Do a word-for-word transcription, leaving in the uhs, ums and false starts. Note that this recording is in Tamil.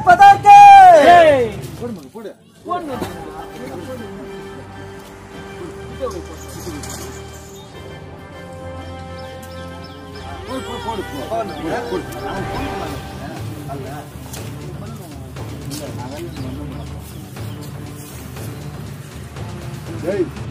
பதாகை போடு மக போடு போடு போடு போடு போடு போடு நான் போடலாம் அல்ல இல்ல நான் வந்து டேய்